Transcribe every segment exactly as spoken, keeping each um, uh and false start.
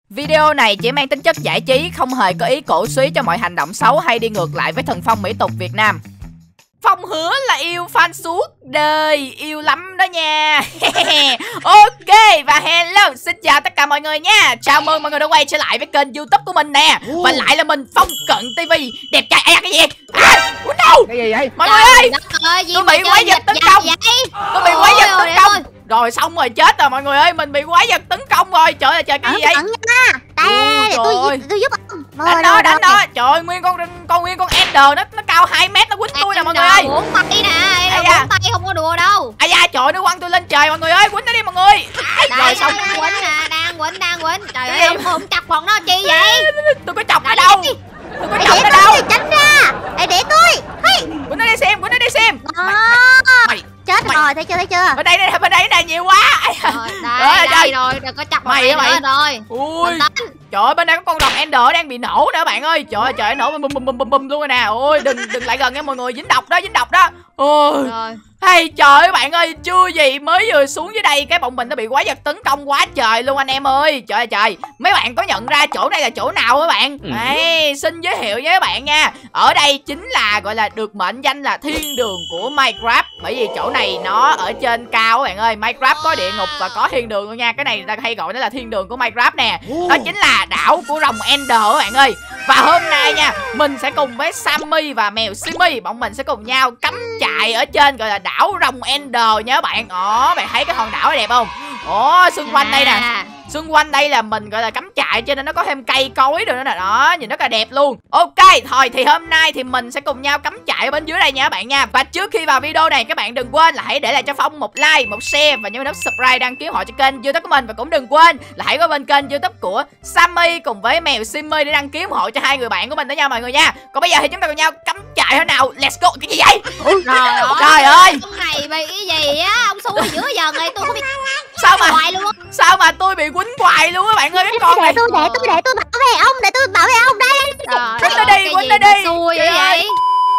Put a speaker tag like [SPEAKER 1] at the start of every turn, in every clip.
[SPEAKER 1] Video này chỉ mang tính chất giải trí, không hề có ý cổ suý cho mọi hành động xấu hay đi ngược lại với thần phong mỹ tục Việt Nam. Phong hứa là yêu fan suốt đời, yêu lắm đó nha. Ok, và hello, xin chào tất cả mọi người nha. Chào mừng mọi người đã quay trở lại với kênh YouTube của mình nè. Và lại là mình, Phong Cận ti vi. Đẹp trai, à, cái gì? À, no.
[SPEAKER 2] Cái gì vậy?
[SPEAKER 1] Mọi người ơi, tôi bị quái vật tấn công. Tôi bị quái vật tấn công. Rồi xong rồi, chết rồi mọi người ơi, mình bị quái vật tấn công rồi. Trời ơi trời, cái gì vậy?
[SPEAKER 3] Đây, để tôi tôi giúp ông.
[SPEAKER 1] Đánh nó, đánh nó. Trời ơi, nguyên con con nguyên con Ender nó nó cao hai mét nó quýnh tôi nè mọi người ơi.
[SPEAKER 3] Uống tay nè, uống tay không có đùa đâu.
[SPEAKER 1] Ai da, trời nó quăng tôi lên trời mọi người ơi, quýnh nó đi mọi người.
[SPEAKER 3] Rồi xong quýnh nè, đang quýnh đang quýnh. Trời ơi, ông không chọc bọn nó chi vậy?
[SPEAKER 1] Tôi có chọc ở đâu? Tôi có chọc ở đâu?
[SPEAKER 3] Tránh ra. Để để tôi.
[SPEAKER 1] Quýnh nó đi xem, quýnh nó đi xem.
[SPEAKER 3] Mày chết rồi, thấy chưa thấy chưa?
[SPEAKER 1] Bên đây đây bên đây này nhiều quá.
[SPEAKER 3] Rồi, đây, đây rồi, đừng có chọc mày mày rồi.
[SPEAKER 1] Ui. Trời ơi, bên đây có con rồng Ender đang bị nổ nữa bạn ơi. Trời ơi trời, nổ bum bum bum bum bum luôn rồi nè. Ôi đừng đừng lại gần nha mọi người, dính độc đó, dính độc đó. Ôi. Rồi. Hay trời ơi bạn ơi, chưa gì mới vừa xuống dưới đây cái bọn mình nó bị quái vật tấn công quá trời luôn anh em ơi. Trời ơi trời, mấy bạn có nhận ra chỗ này là chỗ nào các bạn? Ừ. Đây, xin giới thiệu với các bạn nha. Ở đây chính là gọi là được mệnh danh là thiên đường của Minecraft. Bởi vì chỗ này nó ở trên cao các bạn ơi. Minecraft có địa ngục và có thiên đường luôn nha. Cái này người ta hay gọi nó là thiên đường của Minecraft nè. Đó chính là đảo của rồng Ender các bạn ơi. Và hôm nay nha, mình sẽ cùng với Sammy và mèo Simmy, bọn mình sẽ cùng nhau cắm trại ở trên gọi là đảo rồng Ender nha các bạn. Ồ, bạn thấy cái hòn đảo này đẹp không? Ồ, xung quanh đây nè. Xung quanh đây là mình gọi là cắm trại cho nên nó có thêm cây cối rồi nữa nè. Đó, nhìn rất là đẹp luôn. Ok, thôi thì hôm nay thì mình sẽ cùng nhau cắm trại ở bên dưới đây nha các bạn nha. Và trước khi vào video này các bạn đừng quên là hãy để lại cho Phong một like, một share và nhấn nút subscribe đăng ký họ cho kênh YouTube của mình. Và cũng đừng quên là hãy qua bên kênh YouTube của Sammy cùng với mèo Simmy để đăng ký ủng hộ cho hai người bạn của mình đó nha mọi người nha. Còn bây giờ thì chúng ta cùng nhau cắm trại thế nào. Let's go. Cái gì vậy?
[SPEAKER 3] Trời ơi,
[SPEAKER 1] trời ơi,
[SPEAKER 3] ông này bị cái gì á? Ông xui giữa giờ này tôi không biết
[SPEAKER 1] sao mà
[SPEAKER 3] hoài luôn á.
[SPEAKER 1] Sao mà tôi bị quýnh hoài luôn á bạn ơi, cái con này.
[SPEAKER 3] Để tôi để tôi để tôi bảo vệ ông, để tôi bảo vệ ông đây.
[SPEAKER 1] Quýnh nó đi, quýnh nó đi.
[SPEAKER 3] Xui vậy vậy?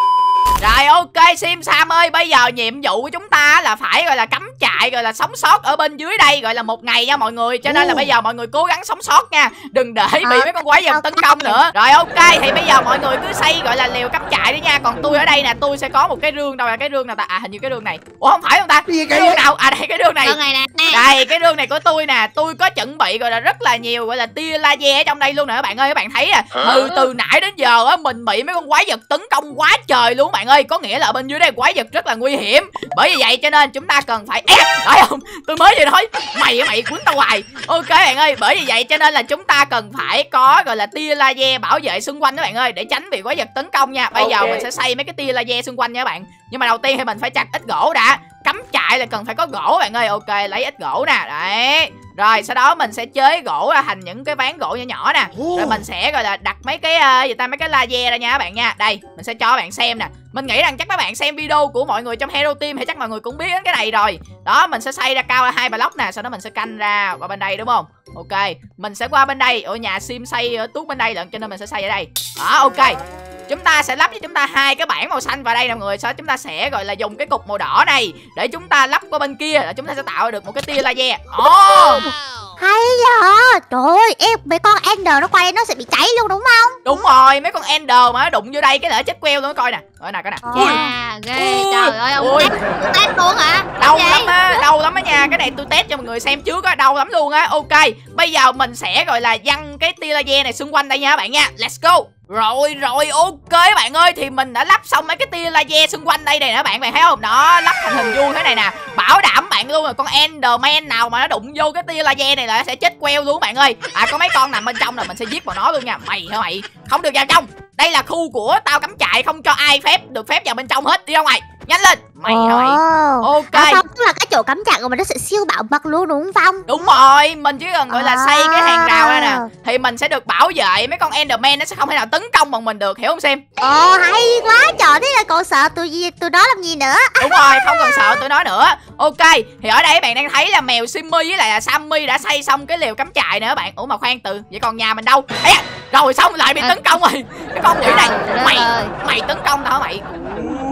[SPEAKER 1] Rồi ok Sim Sam ơi, bây giờ nhiệm vụ của chúng ta là phải gọi là cắm trại, gọi là sống sót ở bên dưới đây gọi là một ngày nha mọi người. Cho nên là bây giờ mọi người cố gắng sống sót nha, đừng để bị mấy con quái vật tấn công nữa. Rồi ok, thì bây giờ mọi người cứ xây gọi là lều cắm trại đi nha. Còn tôi ở đây nè, tôi sẽ có một cái rương. Đâu là cái rương nào ta? À hình như cái rương này. Ủa không phải không ta? Cái rương nào? À đây cái rương này. Đây cái rương này của tôi nè, tôi có chuẩn bị gọi là rất là nhiều gọi là tia laser ở trong đây luôn nè các bạn ơi. Các bạn thấy nè, từ từ nãy đến giờ á mình bị mấy con quái vật tấn công quá trời luôn bạn ơi. Có nghĩa là ở bên dưới đây quái vật rất là nguy hiểm. Bởi vì vậy cho nên chúng ta cần phải đấy không? Tôi mới vừa nói mày mày quýnh tao hoài. Ok bạn ơi, bởi vì vậy cho nên là chúng ta cần phải có gọi là tia laser bảo vệ xung quanh các bạn ơi, để tránh bị quái vật tấn công nha. Bây okay. giờ mình sẽ xây mấy cái tia laser xung quanh nha các bạn. Nhưng mà đầu tiên thì mình phải chặt ít gỗ đã. Cắm trại là cần phải có gỗ bạn ơi. Ok, lấy ít gỗ nè. Đấy. Rồi sau đó mình sẽ chế gỗ ra thành những cái ván gỗ nhỏ nhỏ nè. Rồi mình sẽ gọi là đặt mấy cái uh, gì ta mấy cái laser ra nha các bạn nha. Đây, mình sẽ cho các bạn xem nè. Mình nghĩ rằng chắc các bạn xem video của mọi người trong Hero Team thì chắc mọi người cũng biết đến cái này rồi. Đó, mình sẽ xây ra cao ra hai block nè, sau đó mình sẽ canh ra qua bên đây đúng không? Ok, mình sẽ qua bên đây. Ở nhà Sim xây ở tuốt bên đây lận cho nên mình sẽ xây ở đây. Đó, ok. Chúng ta sẽ lắp cho chúng ta hai cái bảng màu xanh vào đây nè mọi người. Sau đó chúng ta sẽ gọi là dùng cái cục màu đỏ này để chúng ta lắp qua bên kia, là chúng ta sẽ tạo được một cái tia laser. Ồ,
[SPEAKER 3] hay vậy. Trời ơi, em mấy con Ender nó qua đây nó sẽ bị cháy luôn đúng không?
[SPEAKER 1] Đúng rồi, mấy con Ender mà nó đụng vô đây cái lỡ chết queo luôn, coi nè. Coi nè, coi nè.
[SPEAKER 3] Ui, ghê. Trời ơi, ông test, test luôn hả?
[SPEAKER 1] Đau lắm á, đau lắm á nha. Cái này tôi test cho mọi người xem trước á, đau lắm luôn á. Ok, bây giờ mình sẽ gọi là văng cái tia laser này xung quanh đây nha các bạn nha. Let's go. Rồi rồi ok bạn ơi, thì mình đã lắp xong mấy cái tia laser xung quanh đây này nè bạn, bạn thấy không? Đó, lắp thành hình vuông thế này nè. Bảo đảm bạn luôn là con Enderman nào mà nó đụng vô cái tia laser này là nó sẽ chết queo luôn bạn ơi. À có mấy con nằm bên trong là mình sẽ giết vào nó luôn nha. Mày hả mày? Không được vào trong. Đây là khu của tao cắm trại, không cho ai phép được phép vào bên trong hết. Đi ra ngoài. Nhanh lên. Mày hả mày? Ok.
[SPEAKER 3] À, không, tức là cái chỗ cắm trại của mình nó sẽ siêu bảo mật luôn đúng không Phong?
[SPEAKER 1] Đúng rồi, mình chỉ cần gọi là à. xây cái hàng rào ra nè thì mình sẽ được bảo vệ, mấy con Enderman nó sẽ không thể nào tấn công bằng mình được, hiểu không Sim?
[SPEAKER 3] Ồ hay quá trời, thế là còn sợ tụi gì tụi đó làm gì nữa?
[SPEAKER 1] Đúng rồi, không cần sợ tụi nó nữa. Ok, thì ở đây các bạn đang thấy là mèo Simmy với lại là Sammy đã xây xong cái lều cắm trại nữa các bạn. Ủa mà khoan từ, vậy còn nhà mình đâu? Ê, rồi xong lại bị tấn công rồi. Cái con quỷ này, mày mày tấn công tao hả mày?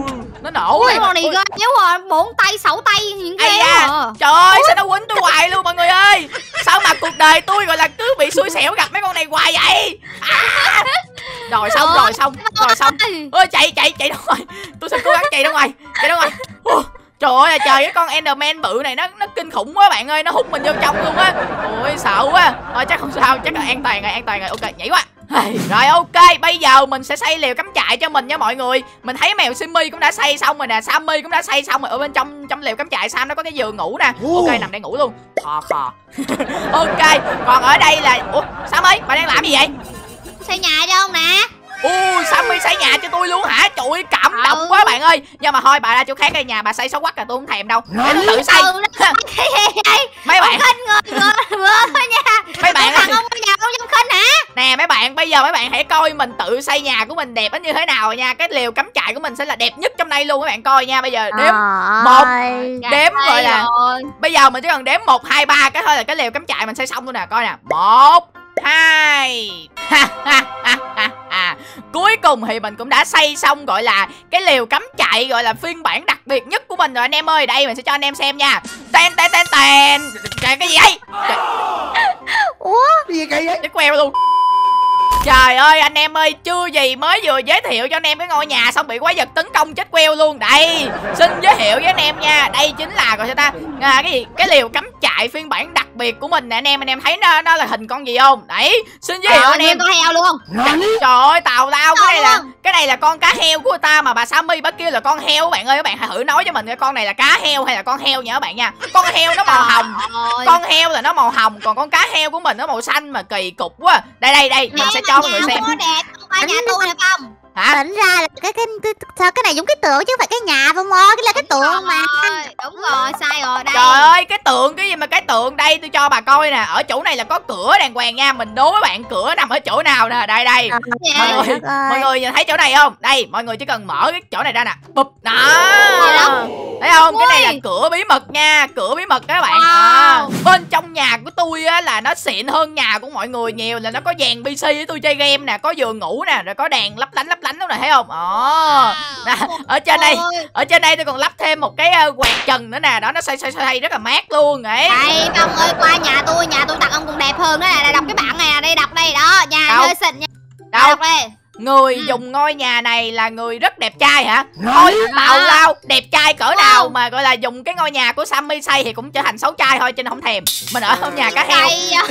[SPEAKER 1] Nó nổ.
[SPEAKER 2] Ui, con này ghê yếu rồi, bốn tay, sáu tay những ghê
[SPEAKER 1] à.
[SPEAKER 2] à.
[SPEAKER 1] Trời ơi, sao nó quýnh tôi hoài luôn mọi người ơi. Sao mà cuộc đời tôi gọi là cứ bị xui xẻo gặp mấy con này hoài vậy? À. Rồi xong rồi xong rồi xong. Ôi chạy chạy chạy ra ngoài. Tôi sẽ cố gắng chạy ra ngoài. Chạy ra ngoài. Uh. Trời ơi trời, cái con Enderman bự này nó nó kinh khủng quá bạn ơi, nó hút mình vô trong luôn á. Ôi sợ quá. Thôi chắc không sao, chắc là an toàn rồi, an toàn rồi. Ok, nhảy qua. Rồi ok, bây giờ mình sẽ xây lều cắm trại cho mình nha mọi người. Mình thấy mèo Simmy cũng đã xây xong rồi nè, Sammy cũng đã xây xong rồi. Ở bên trong trong lều cắm trại Sam nó có cái giường ngủ nè. Ok, nằm đây ngủ luôn. Khò khò. Ok, còn ở đây là ủa Sammy, bà đang làm gì vậy?
[SPEAKER 2] Xây nhà cho ông nè.
[SPEAKER 1] Ui, Sammy xây nhà cho tôi luôn hả? Trời ơi, cảm động ừ. quá bạn ơi. Nhưng mà thôi bà ra chỗ khác cái nhà bà xây xấu quắc là tôi không thèm đâu. Để tôi tự xây.
[SPEAKER 2] Ừ,
[SPEAKER 1] mấy bạn
[SPEAKER 2] khinh người vừa thôi nha.
[SPEAKER 1] Mấy bạn
[SPEAKER 2] ơi, ông nhà ông trong khinh hả?
[SPEAKER 1] Nè mấy bạn, bây giờ mấy bạn hãy coi mình tự xây nhà của mình đẹp như thế nào nha. Cái lều cắm trại của mình sẽ là đẹp nhất trong đây luôn các bạn coi nha. Bây giờ đếm một, đếm gọi là rồi. Bây giờ mình chỉ cần đếm một, hai, ba cái thôi là cái lều cắm trại mình xây xong luôn nè. Coi nè, một, hai. Cuối cùng thì mình cũng đã xây xong gọi là cái lều cắm trại gọi là phiên bản đặc biệt nhất của mình rồi anh em ơi. Đây mình sẽ cho anh em xem nha. Ten ten ten ten. Trời, cái gì vậy? Trời.
[SPEAKER 3] Ủa
[SPEAKER 4] gì vậy?
[SPEAKER 1] Cái queo luôn. Trời ơi anh em ơi, chưa gì mới vừa giới thiệu cho anh em cái ngôi nhà xong bị quái vật tấn công chết queo luôn. Đây, xin giới thiệu với anh em nha. Đây chính là gọi sao ta? À, cái gì? Cái lều cắm trại phiên bản đặc biệt của mình nè anh em. Anh em thấy nó nó là hình con gì không? Đấy, xin giới thiệu à, anh em.
[SPEAKER 2] Con heo luôn.
[SPEAKER 1] Trời, trời ơi tào lao, cái này là cái này là con cá heo của người ta mà bà Sammy bà kêu là con heo các bạn ơi. Các bạn hãy thử nói cho mình cái con này là cá heo hay là con heo nha các bạn nha. Con heo nó màu hồng. Con heo là nó màu hồng, còn con cá heo của mình nó màu xanh mà kỳ cục quá. Đây đây đây, mình sẽ cho mọi người xem.
[SPEAKER 2] Đẹp, không phải nhà tôi đẹp không?
[SPEAKER 1] Hả?
[SPEAKER 3] Tính ra là cái cái, cái sao cái này giống cái tượng chứ không phải cái nhà không ơi, cái là cái
[SPEAKER 2] đúng
[SPEAKER 3] tượng
[SPEAKER 2] rồi,
[SPEAKER 3] mà.
[SPEAKER 2] Đúng rồi, sai rồi đây.
[SPEAKER 1] Trời ơi, cái tượng cái gì mà cái tượng đây tôi cho bà coi nè. Ở chỗ này là có cửa đàng hoàng nha. Mình đố các bạn cửa nằm ở chỗ nào nè. Đây đây.
[SPEAKER 3] À,
[SPEAKER 1] mọi người ơi. Mọi người nhìn thấy chỗ này không? Đây, mọi người chỉ cần mở cái chỗ này ra nè. Bụp đó. Thấy không? Ui. Cái này là cửa bí mật nha. Cửa bí mật các bạn. Wow. À, bên trong nhà của tôi á là nó xịn hơn nhà của mọi người nhiều, là nó có dàn pê xê với tôi chơi game nè, có giường ngủ nè, rồi có đèn lấp lánh lấp lánh lúc này thấy không? Ồ. Nè, ở trên đây, ở trên đây tôi còn lắp thêm một cái uh, quạt trần nữa nè, đó nó xoay xoay xoay rất là mát luôn ấy.
[SPEAKER 2] Đây, ông ơi qua nhà tôi, nhà tôi tặng ông còn đẹp hơn đó nè, đọc cái bảng này, đây đọc đây đó, nhà hơi xịn nha.
[SPEAKER 1] Đâu?
[SPEAKER 2] Đọc đây.
[SPEAKER 1] Người ừ. dùng ngôi nhà này là người rất đẹp trai hả? Thôi tào lao, đẹp trai cỡ wow. nào mà gọi là dùng cái ngôi nhà của Sammy xây thì cũng trở thành xấu trai thôi, cho nên không thèm. Mình ở trong nhà cá heo.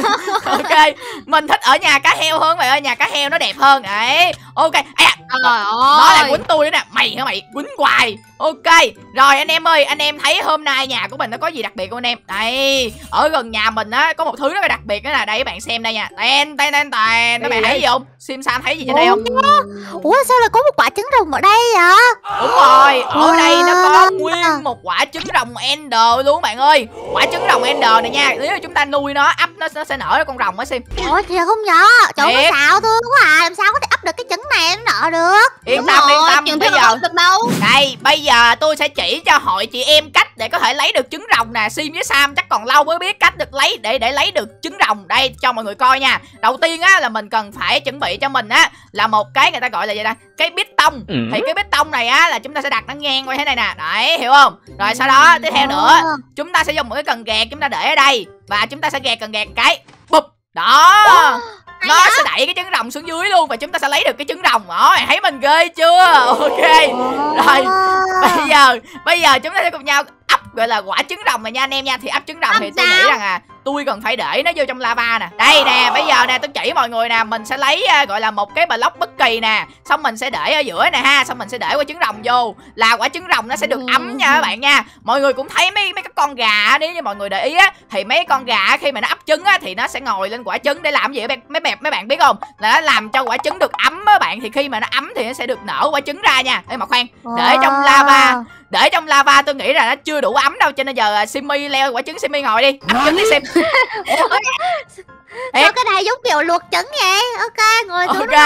[SPEAKER 1] Ok, mình thích ở nhà cá heo hơn mày ơi, nhà cá heo nó đẹp hơn. Đấy, ok. À, đó là quýnh tôi nữa nè, mày hả mày, quýnh hoài. Ok, rồi anh em ơi, anh em thấy hôm nay nhà của mình nó có gì đặc biệt không anh em? Đây, ở gần nhà mình á có một thứ rất là đặc biệt đó là đây các bạn xem đây nha. Ten ten ten ten, các bạn thấy gì không? Sim Sam thấy gì trên đây không?
[SPEAKER 3] Ủa sao lại có một quả trứng rồng ở đây vậy?
[SPEAKER 1] Đúng rồi, ở đây nó có nguyên một quả trứng rồng Ender luôn bạn ơi. Quả trứng rồng Ender này nha, nếu mà chúng ta nuôi nó, ấp nó, nó sẽ nở ra con rồng á Sim.
[SPEAKER 3] Ủa thì không nhớ, trời ơi xạo thương quá à, làm sao có thể ấp được cái trứng này nó nở được.
[SPEAKER 1] Yên tâm, yên tâm, bây giờ đây, bây giờ tôi sẽ chỉ cho hội chị em cách để có thể lấy được trứng rồng nè. Sim với Sam chắc còn lâu mới biết cách được lấy để để lấy được trứng rồng. Đây cho mọi người coi nha. Đầu tiên á là mình cần phải chuẩn bị cho mình á là một cái người ta gọi là gì ta? Cái bít tông. Ừ. Thì cái bít tông này á là chúng ta sẽ đặt nó ngang qua thế này nè. Đấy, hiểu không? Rồi sau đó tiếp theo nữa, chúng ta sẽ dùng một cái cần gạt chúng ta để ở đây và chúng ta sẽ gạt cần gạt cái. Bụp. Đó. Nó sẽ đẩy cái trứng rồng xuống dưới luôn và chúng ta sẽ lấy được cái trứng rồng. Đó, thấy mình ghê chưa? Ok. Rồi, bây giờ bây giờ chúng ta sẽ cùng nhau ấp gọi là quả trứng rồng này nha anh em nha. Thì ấp trứng rồng thì tôi nghĩ rằng à tôi cần phải để nó vô trong lava nè. Đây nè, bây giờ nè tôi chỉ mọi người nè, mình sẽ lấy uh, gọi là một cái block bất kỳ nè, xong mình sẽ để ở giữa nè ha, xong mình sẽ để quả trứng rồng vô là quả trứng rồng nó sẽ được ấm nha các bạn nha. Mọi người cũng thấy mấy mấy cái con gà, nếu như mọi người để ý á thì mấy con gà khi mà nó ấp trứng á thì nó sẽ ngồi lên quả trứng để làm gì mấy mấy bẹp mấy bạn biết không? Là nó làm cho quả trứng được ấm á bạn, thì khi mà nó ấm thì nó sẽ được nở quả trứng ra nha. Ê mà khoan, để trong lava để trong lava tôi nghĩ là nó chưa đủ ấm đâu, cho nên giờ uh, Simmy leo quả trứng, Simmy ngồi đi ấp trứng đi xem.
[SPEAKER 3] Sao cái này giống kiểu luộc trứng vậy? Ok, ngồi xuống.
[SPEAKER 1] Ok,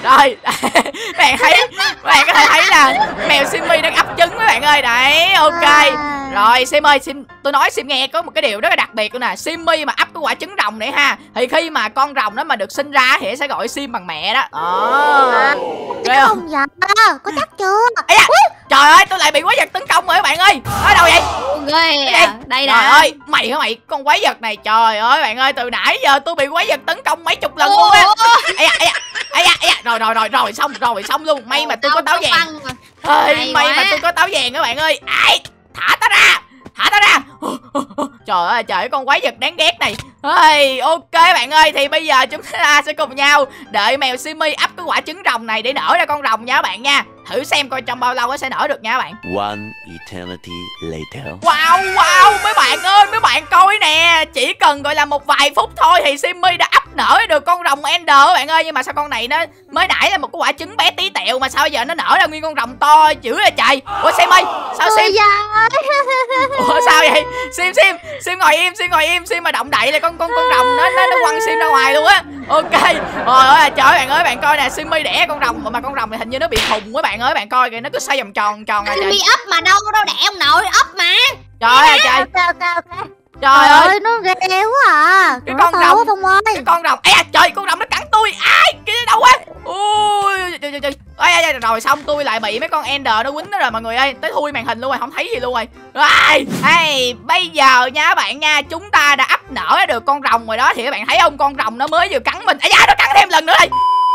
[SPEAKER 1] Rồi bạn thấy, bạn có thể thấy là mèo Simmy đang ấp trứng mấy bạn ơi. Đấy, ok. Rồi Sim ơi, Sim, tôi nói Sim nghe có một cái điều rất là đặc biệt luôn nè. Simmy mà ấp cái quả trứng rồng này ha, thì khi mà con rồng đó mà được sinh ra thì sẽ gọi Sim bằng mẹ đó. Ờ.
[SPEAKER 3] Cái không vậy? Có chắc chưa?
[SPEAKER 1] Ây da, trời ơi, tôi lại bị quái vật tấn công rồi các bạn ơi. Ở đâu vậy?
[SPEAKER 2] Ghê à. Đây nè.
[SPEAKER 1] Trời ơi, mày hả mày? Con quái vật này, trời ơi bạn ơi, từ nãy giờ tôi bị quái vật tấn công mấy chục lần luôn á. Ây da, ây da, ây da, ây da. Rồi rồi rồi rồi xong rồi xong luôn. May mà tôi có táo vàng. Ơi, may mà tôi có táo vàng các bạn ơi. Ai, thả tao ra. Thả tao ra. Trời ơi trời ơi, con quái vật đáng ghét này. Ơi, ok bạn ơi, thì bây giờ chúng ta sẽ cùng nhau đợi mèo Simmy ấp cái quả trứng rồng này để nở ra con rồng nha các bạn nha. Thử xem coi trong bao lâu nó sẽ nở được nha các bạn.
[SPEAKER 4] One eternity later.
[SPEAKER 1] Wow wow, mấy bạn ơi, mấy bạn coi nè, chỉ cần gọi là một vài phút thôi thì Simmy đã ấp nở được con rồng Ender các bạn ơi. Nhưng mà sao con này nó mới nãy là một cái quả trứng bé tí tẹo mà sao giờ nó nở ra nguyên con rồng to dữ vậy trời. Ủa Simmy, sao Sim? Ủa sao vậy? Sim Sim, Sim ngồi im, Sim ngồi im, Sim mà động đậy là con con con rồng nó nó, nó quăng Sim ra ngoài luôn á. Ok. Trời ơi trời ơi bạn ơi, bạn coi nè, Simmy đẻ con rồng mà, mà con rồng này hình như nó bị khùng các bạn ơi, bạn coi kìa, nó cứ xoay vòng tròn tròn à trời.
[SPEAKER 2] Simmy ấp mà đâu đâu đẻ ông nội, ấp mà.
[SPEAKER 1] Trời ơi trời. Trời ơi,
[SPEAKER 3] nó ghê quá à.
[SPEAKER 1] Cái con rồng, cái con rồng, ây da trời, con rồng nó cắn tôi. Ai, cái đâu quá. Ui, trời trời trời. Ây, rồi xong tôi lại bị mấy con Ender nó quýnh nó rồi mọi người ơi, tới thui màn hình luôn rồi, không thấy gì luôn rồi. Ai, hey, bây giờ nha các bạn nha, chúng ta đã ấp nở được con rồng rồi đó, thì các bạn thấy không, con rồng nó mới vừa cắn mình. Ây da, nó cắn thêm lần nữa đây.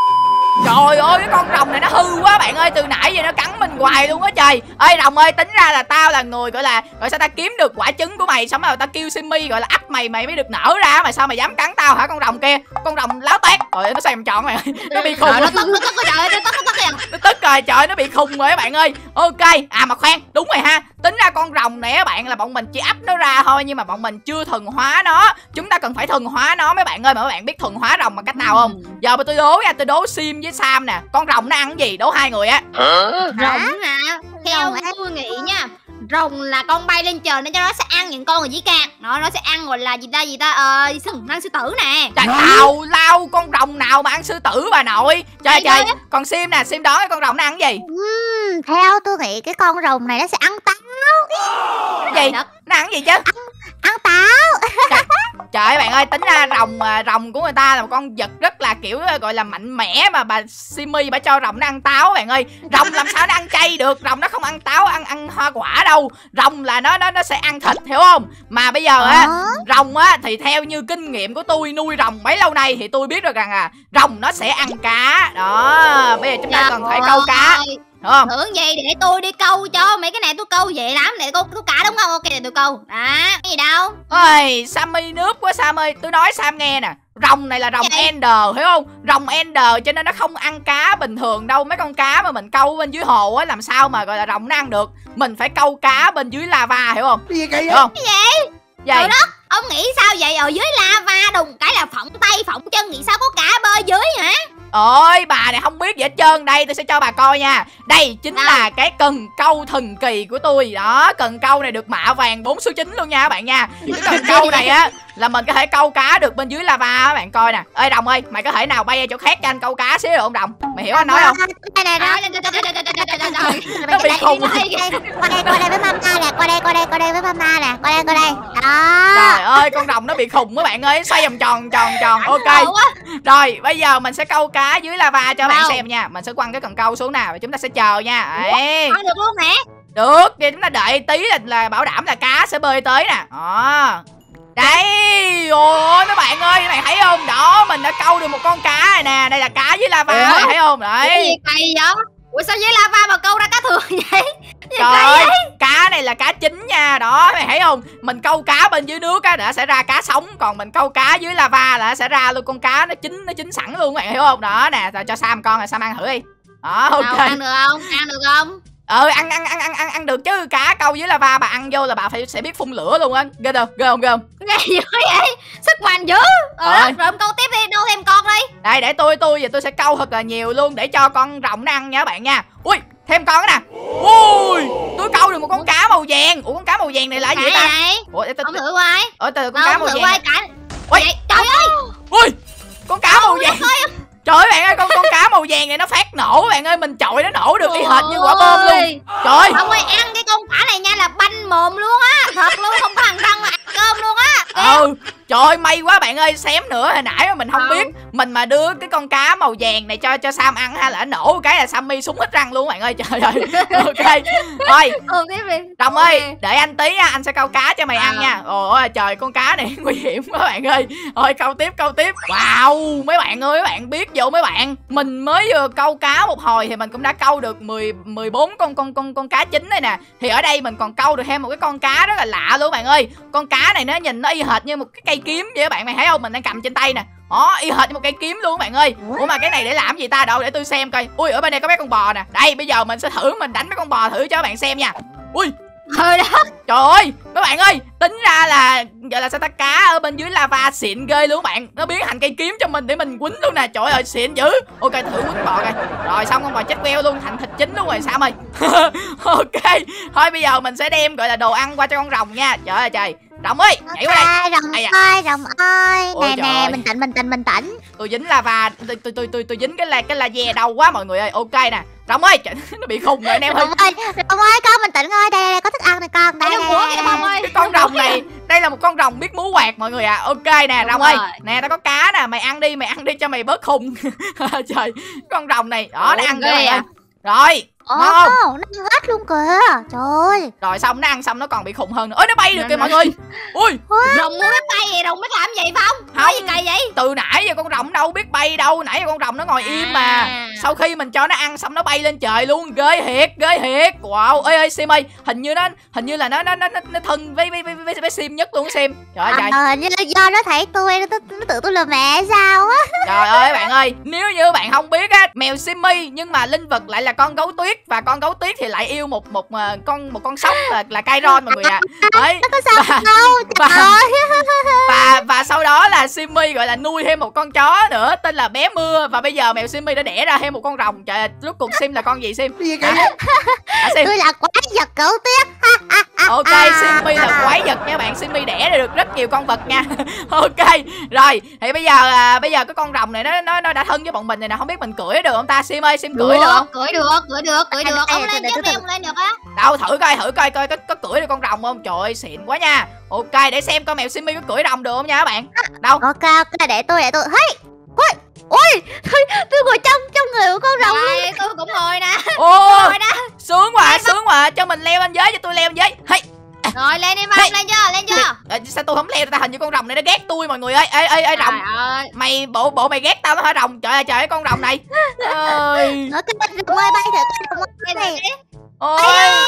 [SPEAKER 1] Trời ơi, cái con rồng này nó hư quá bạn ơi, từ nãy giờ nó cắn mình hoài luôn á trời. Ơi rồng ơi, tính ra là tao là người gọi là gọi sao ta kiếm được quả trứng của mày, xong rồi tao kêu Simmy gọi là ấp mày mày mới được nở ra, mà sao mày dám cắn tao hả con rồng kia? Con rồng láo tét. Trời nó xoay vòng tròn mày ơi. Nó bị khùng.
[SPEAKER 2] Nó tức nó tức trời ơi, nó tức nó tức kìa.
[SPEAKER 1] Nó tức rồi, trời nó bị khùng rồi các bạn ơi. Ok, à mà khoan, đúng rồi ha. Tính ra con rồng này các bạn là bọn mình chỉ ấp nó ra thôi, nhưng mà bọn mình chưa thuần hóa nó. Chúng ta cần phải thuần hóa nó mấy bạn ơi, mà mấy bạn biết thuần hóa rồng bằng cách nào không? Giờ mà tôi đố nha, tôi đố Sim với Sam nè, con rồng nó ăn cái gì? Đố hai người á.
[SPEAKER 2] Rồng hả? Theo tôi nghĩ nha, rồng là con bay lên trời nên cho nó sẽ ăn những con ở dưới cạn. Nó nó sẽ ăn gọi là gì ta gì ta ờ sừng ăn sư tử nè.
[SPEAKER 1] Trời tào lao, con rồng nào mà ăn sư tử bà nội. Trời trời, còn Sim nè, Sim đó cái con rồng nó ăn cái gì?
[SPEAKER 3] Uhm, theo tôi nghĩ cái con rồng này nó sẽ ăn táo.
[SPEAKER 1] Cái gì? Nó ăn cái gì chứ?
[SPEAKER 3] Ăn, ăn táo.
[SPEAKER 1] Trời, trời ơi bạn ơi, tính ra rồng rồng của người ta là một con vật rất là kiểu gọi là mạnh mẽ, mà bà Simmy bà cho rồng nó ăn táo bạn ơi. Rồng làm sao nó ăn chay được? Rồng nó không ăn táo, ăn ăn hoa quả đâu. Rồng là nó nó nó sẽ ăn thịt, hiểu không? Mà bây giờ á, rồng á thì theo như kinh nghiệm của tôi nuôi rồng bấy lâu nay thì tôi biết được rằng à, rồng nó sẽ ăn cá. Đó, bây giờ chúng ta
[SPEAKER 2] Dạ,
[SPEAKER 1] cần phải câu cá. Đúng không?
[SPEAKER 2] Tưởng gì để tôi đi câu cho mấy cái này, tôi câu dễ lắm, để câu câu cá đúng không? Ok để tôi câu. Đó, cái gì đâu.
[SPEAKER 1] Ôi, Sammy nước quá Sam ơi, tôi nói Sam nghe nè. Rồng này là rồng Ender, hiểu không? Rồng Ender cho nên nó không ăn cá bình thường đâu. Mấy con cá mà mình câu bên dưới hồ á, làm sao mà gọi là rồng nó ăn được. Mình phải câu cá bên dưới lava, hiểu không?
[SPEAKER 5] Cái gì vậy?
[SPEAKER 1] Hiểu không?
[SPEAKER 2] Cái gì? Trời đất, ông nghĩ sao vậy? Ở dưới lava đùng cái là phỏng tay phỏng chân, nghĩ sao có cá bơi dưới hả?
[SPEAKER 1] Ôi bà này không biết gì hết trơn. Đây tôi sẽ cho bà coi nha. Đây chính
[SPEAKER 2] Đâu?
[SPEAKER 1] là cái cần câu thần kỳ của tôi. Đó, cần câu này được mạ vàng bốn số chín luôn nha các bạn nha. Cái cần câu này á là mình có thể câu cá được bên dưới lava các bạn coi nè. Ê Đồng ơi, mày có thể nào bay ra chỗ khác cho anh câu cá xíu được không Đồng? Mày hiểu anh nói không?
[SPEAKER 3] Đây này đó.
[SPEAKER 1] Nó bị khùng.
[SPEAKER 3] Qua đây, qua đây với mama nè, qua đây, qua đây, qua đây với mama nè, qua đây, qua đây. Đó.
[SPEAKER 1] Trời ơi, con rồng nó bị khùng các bạn ơi, xoay vòng tròn tròn tròn. Ok. Rồi, bây giờ mình sẽ câu cá dưới lava cho bạn xem nha. Mình sẽ quăng cái cần câu xuống nào và chúng ta sẽ chờ nha. Đấy.
[SPEAKER 2] Có được luôn nè.
[SPEAKER 1] Được, vậy chúng ta đợi tí là, là bảo đảm là cá sẽ bơi tới nè. Đó. Đây, ôi mấy bạn ơi, các bạn thấy không? Đó, mình đã câu được một con cá này nè. Đây là cá dưới lava, các bạn thấy không? Đấy.
[SPEAKER 2] Cái gì kỳ vậy? Ủa sao dưới lava mà câu ra cá thường vậy?
[SPEAKER 1] Trời ơi, cá này là cá chín nha. Đó, mày thấy không? Mình câu cá bên dưới nước á, đã sẽ ra cá sống. Còn mình câu cá dưới lava là sẽ ra luôn con cá nó chín nó chín sẵn luôn, các bạn hiểu không? Đó nè, cho Sam con rồi, Sam ăn thử đi. Đó, ok.
[SPEAKER 2] Đâu, ăn được không? Ăn được không?
[SPEAKER 1] Ừ, ăn ăn ăn ăn ăn ăn được chứ. Cá câu dưới lava bà ăn vô là bà phải sẽ biết phun lửa luôn á. Ghê không? Ghê không? Ghê không?
[SPEAKER 2] Ghê dữ vậy? Sức mạnh dữ. Ờ, rồi ông câu tiếp đi, đâu thêm con đi.
[SPEAKER 1] Đây, để tôi tôi giờ tôi sẽ câu thật là nhiều luôn để cho con rồng nó ăn nha các bạn nha. Ui, thêm con nè. Ui, tôi câu được một con cá màu vàng. Ủa con cá màu vàng này là gì vậy ta?
[SPEAKER 2] Ủa tôi ông thử coi.
[SPEAKER 1] Ủa từ con cá màu vàng.
[SPEAKER 2] Ui, trời ơi.
[SPEAKER 1] Ui, con cá màu vàng. Trời ơi bạn ơi, con con cá màu vàng này nó phát nổ bạn ơi, mình chọi nó nổ được y hệt như quả bom luôn. Trời.
[SPEAKER 2] Ông ơi, ăn cái con quả này nha là banh mồm luôn á, thật luôn, không có hằn răng mà ăn cơm luôn á.
[SPEAKER 1] Ừ, trời ơi, may quá bạn ơi, xém nữa hồi nãy mà mình không
[SPEAKER 2] ừ.
[SPEAKER 1] biết. Mình mà đưa cái con cá màu vàng này cho cho Sam ăn hay là nổ cái là Sammy súng hết răng luôn bạn ơi. Trời ơi. Ok. Thôi.
[SPEAKER 2] Ừ, tiếp đi.
[SPEAKER 1] Đồng ơi, để anh tí nha, anh sẽ câu cá cho mày à. ăn nha. Ôi trời, con cá này nguy hiểm quá bạn ơi. Thôi câu tiếp, câu tiếp. Wow, mấy bạn ơi, mấy bạn biết vô mấy bạn. Mình mới vừa câu cá một hồi thì mình cũng đã câu được mười, mười bốn con con con con cá chính này nè. Thì ở đây mình còn câu được thêm một cái con cá rất là lạ luôn bạn ơi. Con cá này nó nhìn nó y hệt như một cái cây kiếm vậy các bạn, mày thấy không? Mình đang cầm trên tay nè. Đó, y hệt như một cây kiếm luôn bạn ơi. Ủa mà cái này để làm gì ta? Đâu để tôi xem coi. Ui, ở bên đây có mấy con bò nè. Đây, bây giờ mình sẽ thử mình đánh mấy con bò thử cho các bạn xem nha. Ui.
[SPEAKER 2] Thôi đó.
[SPEAKER 1] Trời ơi, các bạn ơi, tính ra là giờ là sao ta, cá ở bên dưới lava xịn ghê luôn bạn. Nó biến thành cây kiếm cho mình để mình quýnh luôn nè. Trời ơi, xịn dữ. Ok, thử quýnh bò coi. Rồi xong con bò chết queo luôn, thành thịt chín luôn rồi Sam ơi. Ok, thôi bây giờ mình sẽ đem gọi là đồ ăn qua cho con rồng nha. Trời ơi trời. Rồng ơi, nhảy qua đây.
[SPEAKER 3] Rồng
[SPEAKER 1] à.
[SPEAKER 3] ơi, rồng ơi.
[SPEAKER 1] Ôi
[SPEAKER 3] Nè nè,
[SPEAKER 1] ơi.
[SPEAKER 3] bình tĩnh, bình tĩnh, bình tĩnh.
[SPEAKER 1] Tôi dính lava, tôi tôi tôi tôi, tôi dính cái là cái là dè đầu quá mọi người ơi. Ok nè. Rồng ơi, nó bị khùng rồi anh em ơi.
[SPEAKER 3] Rồng ơi, rồng ơi, con bình tĩnh ơi. Đây, đây, đây có thức ăn này con. Đây,
[SPEAKER 2] Đây,
[SPEAKER 3] đây,
[SPEAKER 2] của
[SPEAKER 3] đây,
[SPEAKER 2] kìa
[SPEAKER 3] đây.
[SPEAKER 2] Bông ơi.
[SPEAKER 1] Cái con rồng này, đây là một con rồng biết múa quạt mọi người à. Ok nè,
[SPEAKER 2] Đúng
[SPEAKER 1] rồng ơi.
[SPEAKER 2] rồi.
[SPEAKER 1] Nè, tao có cá nè, mày ăn đi, mày ăn đi cho mày bớt khùng. Trời, con rồng này, đó nó ăn cái này. Rồi.
[SPEAKER 3] Ồ,
[SPEAKER 1] Ngon.
[SPEAKER 3] nó ăn hết luôn kìa. Trời ơi.
[SPEAKER 1] Rồi xong nó ăn xong nó còn bị khùng hơn nữa. Ôi nó bay được kìa mọi người. Ui.
[SPEAKER 2] Rồng muốn biết bay vậy, rồng biết làm gì phải không?
[SPEAKER 1] Không.
[SPEAKER 2] Nói gì kỳ vậy?
[SPEAKER 1] Từ nãy giờ con rồng đâu biết bay đâu. Nãy giờ con rồng nó ngồi im mà.
[SPEAKER 2] À.
[SPEAKER 1] Sau khi mình cho nó ăn xong nó bay lên trời luôn. Ghê thiệt, ghê thiệt. Wow. Ê ơi Sim ơi, hình như nó hình như là nó nó nó nó thân với với với với, với Sim nhất luôn Sim. Trời ơi trời.
[SPEAKER 3] À, như do nó thấy tôi, nó, nó tự tôi là mẹ sao á.
[SPEAKER 1] Trời ơi bạn ơi, nếu như bạn không biết á, mèo Simmy nhưng mà linh vật lại là con gấu tuyết, và con gấu tuyết thì lại yêu một một uh, con một con sóc là là Kairon mọi người ạ. À. Đấy.
[SPEAKER 3] Nó có sao
[SPEAKER 1] và,
[SPEAKER 3] đâu. Trời
[SPEAKER 1] và,
[SPEAKER 3] ơi.
[SPEAKER 1] và và sau đó là Simmy gọi là nuôi thêm một con chó nữa tên là bé mưa, và bây giờ mèo Simmy đã đẻ ra thêm một con rồng. Trời ơi, rốt cuộc Sim là con gì Sim? Hả? Hả, Sim?
[SPEAKER 3] Tôi là quái vật gấu tuyết.
[SPEAKER 1] Ok, Simmy là quái vật nha bạn. Simmy đẻ ra được rất nhiều con vật nha. Ok, rồi thì bây giờ à, bây giờ cái con rồng này nó nó nó đã thân với bọn mình này nè, không biết mình cưỡi được không ta? Sim ơi, Sim cưỡi được không?
[SPEAKER 2] Cưỡi được, cưỡi được, cưỡi được. Ông lên
[SPEAKER 3] để
[SPEAKER 2] chứ
[SPEAKER 3] tôi
[SPEAKER 2] em lên được á.
[SPEAKER 1] Đâu thử coi, thử coi coi có, có cưỡi được con rồng không? Trời ơi xịn quá nha. Ok, để xem coi mèo Simmy có cưỡi rồng được không nha các bạn. Đâu?
[SPEAKER 3] Ok, ok, để tôi, để tôi. Hey, ôi, ôi, tôi, tôi ngồi trong trong người của con rồng luôn.
[SPEAKER 2] Đây, tôi cũng ngồi nè.
[SPEAKER 1] Ô,
[SPEAKER 2] Ngồi đó.
[SPEAKER 1] sướng quá, sướng quá. Cho mình leo lên dưới, cho tôi leo lên dưới. Hey.
[SPEAKER 2] Rồi lên đi Văn,
[SPEAKER 1] Hey.
[SPEAKER 2] lên chưa, lên chưa?
[SPEAKER 1] À, sao tôi không leo ta? Hình như con rồng này nó ghét tôi mọi người ơi. Ê ê ê rồng.
[SPEAKER 2] Trời ơi.
[SPEAKER 1] Mày bộ bộ mày ghét tao đó hả rồng? Trời ơi trời ơi con rồng này. Ơi.
[SPEAKER 3] Nó cái rồng ơi, bay thử con rồng ơi.
[SPEAKER 2] Lên đi.
[SPEAKER 1] Ôi.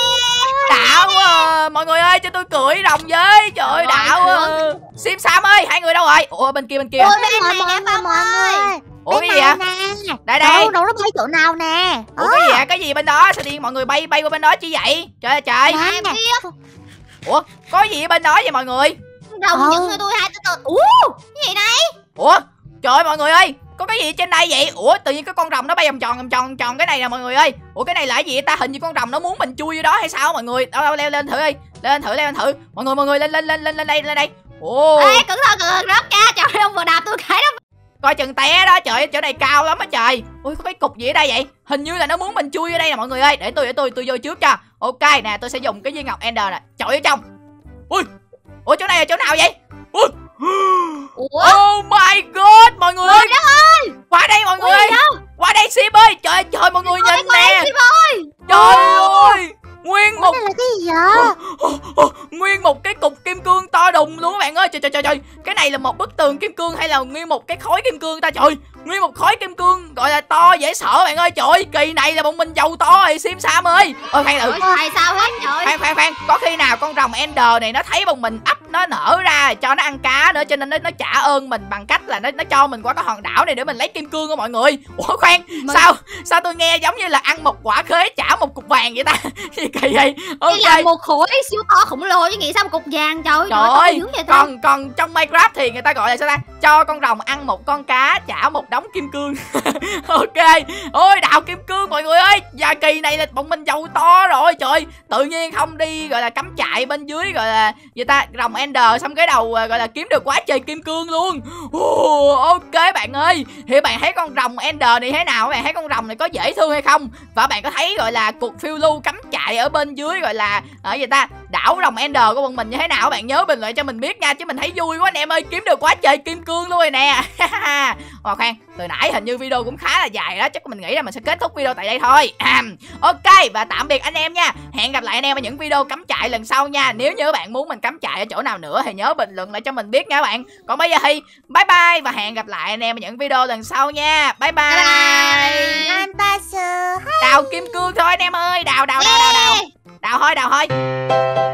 [SPEAKER 1] Đảo quá à. Mọi người ơi cho tôi cưỡi rồng với. Trời ơi đảo à. Sim Sam ơi, hai người đâu rồi? Ủa bên kia bên kia.
[SPEAKER 2] Ôi,
[SPEAKER 3] Bên
[SPEAKER 2] bên
[SPEAKER 3] mọi
[SPEAKER 2] này nè,
[SPEAKER 3] người,
[SPEAKER 2] Phong
[SPEAKER 3] mọi
[SPEAKER 2] ơi.
[SPEAKER 3] người.
[SPEAKER 1] Ủa
[SPEAKER 3] Bên
[SPEAKER 1] cái gì vậy?
[SPEAKER 3] này nè.
[SPEAKER 1] Đây đây.
[SPEAKER 3] Đâu, đâu nó bay chỗ nào nè.
[SPEAKER 1] Ủa cái gì vậy? Cái gì bên đó? Sao đi mọi người bay bay qua bên đó chi vậy? Trời ơi trời.
[SPEAKER 3] Nè,
[SPEAKER 2] Em
[SPEAKER 3] nè.
[SPEAKER 2] biết.
[SPEAKER 1] Ủa có gì ở bên đó vậy mọi người?
[SPEAKER 2] Rồng
[SPEAKER 3] Ừ.
[SPEAKER 2] những người tôi hai tôi tôi. Ủa, cái gì này?
[SPEAKER 1] Ủa trời ơi mọi người ơi, có cái gì trên đây vậy? Ủa tự nhiên cái con rồng nó bay vòng tròn vòng tròn vòng tròn cái này nè mọi người ơi. Ủa cái này là cái gì vậy ta? Hình như con rồng nó muốn mình chui vô đó hay sao mọi người? Đâu đâu leo lên thử đi. Lên thử leo lên thử. Mọi người mọi người lên lên lên lên lên đây lên đây. Ồ.
[SPEAKER 2] Ê, cẩn thận, cẩn thận rớt nha. Trời ơi, ông vừa đạp tôi cái đó.
[SPEAKER 1] Coi chừng té đó, trời ơi chỗ này cao lắm á trời. Ui có cái cục gì ở đây vậy? Hình như là nó muốn mình chui vô đây nè mọi người ơi. Để tôi để tôi tôi vô trước cho. Ok nè, tôi sẽ dùng cái viên ngọc Ender nè, chọi vô trong. Ui. Ủa chỗ này là chỗ nào vậy? Ui.
[SPEAKER 2] Ủa?
[SPEAKER 1] Oh my god mọi người ơi.
[SPEAKER 2] Trời ơi.
[SPEAKER 1] Qua đây mọi người
[SPEAKER 2] Ui,
[SPEAKER 1] ơi.
[SPEAKER 2] đâu?
[SPEAKER 1] Qua đây Sim ơi. Trời ơi trời mọi người nhìn nè.
[SPEAKER 2] Sim ơi.
[SPEAKER 1] Trời ơi. Nguyên một
[SPEAKER 3] Cái này là cái gì vậy?
[SPEAKER 1] nguyên một cái cục kim cương to đùng luôn các bạn ơi. Trời trời trời trời. Cái này là một bức tường kim cương hay là nguyên một cái khối kim cương ta? Trời, nguyên một khối kim cương gọi là to dễ sợ bạn ơi. Trời ơi, kỳ này là bọn mình giàu to rồi Sim Sam ơi. Ôi khoan thử.
[SPEAKER 2] Tại sao hết trời?
[SPEAKER 1] Khoan khoan khoan, có khi nào con rồng Ender này nó thấy bọn mình ấp nó nở ra cho nó ăn cá nữa, cho nên nó nó trả ơn mình bằng cách là nó nó cho mình qua cái hòn đảo này để mình lấy kim cương á mọi người. Ủa khoan,
[SPEAKER 2] Mình...
[SPEAKER 1] sao sao tôi nghe giống như là ăn một quả khế trả một cục vàng vậy ta? Gì kỳ vậy? Ok.
[SPEAKER 2] Đây là một khối siêu to khổng lồ chứ nghĩ sao một cục vàng trời.
[SPEAKER 1] Trời ơi, còn còn trong Minecraft thì người ta gọi là sao ta? Cho con rồng ăn một con cá trả một một đống kim cương. Ok. Ôi đào kim cương mọi người ơi. Và kỳ này là bọn mình giàu to rồi. Trời, tự nhiên không đi gọi là cắm trại bên dưới gọi là người ta rồng Ender xong cái đầu gọi là kiếm được quá trời kim cương luôn. uh, Ok bạn ơi, thì bạn thấy con rồng Ender này thế nào? Bạn thấy con rồng này có dễ thương hay không? Và bạn có thấy gọi là cuộc phiêu lưu cắm trại ở bên dưới gọi là ở gì ta đảo rồng Ender của bọn mình như thế nào? Bạn nhớ bình luận cho mình biết nha, chứ mình thấy vui quá anh em ơi, kiếm được quá trời kim cương luôn rồi nè. Ồ khoan, từ nãy hình như video cũng khá là dài đó, chắc mình nghĩ là mình sẽ kết thúc video tại đây thôi. Ok, và tạm biệt anh em nha. Hẹn gặp lại anh em ở những video cắm trại lần sau nha. Nếu như các bạn muốn mình cắm trại ở chỗ nào nữa thì nhớ bình luận lại cho mình biết nha các bạn. Còn bây giờ thì bye bye và hẹn gặp lại anh em ở những video lần sau nha. Bye bye.
[SPEAKER 3] An ba sơ.
[SPEAKER 1] Đào kim cương thôi anh em ơi, đào đào đào đào đào. Đào thôi, đào thôi.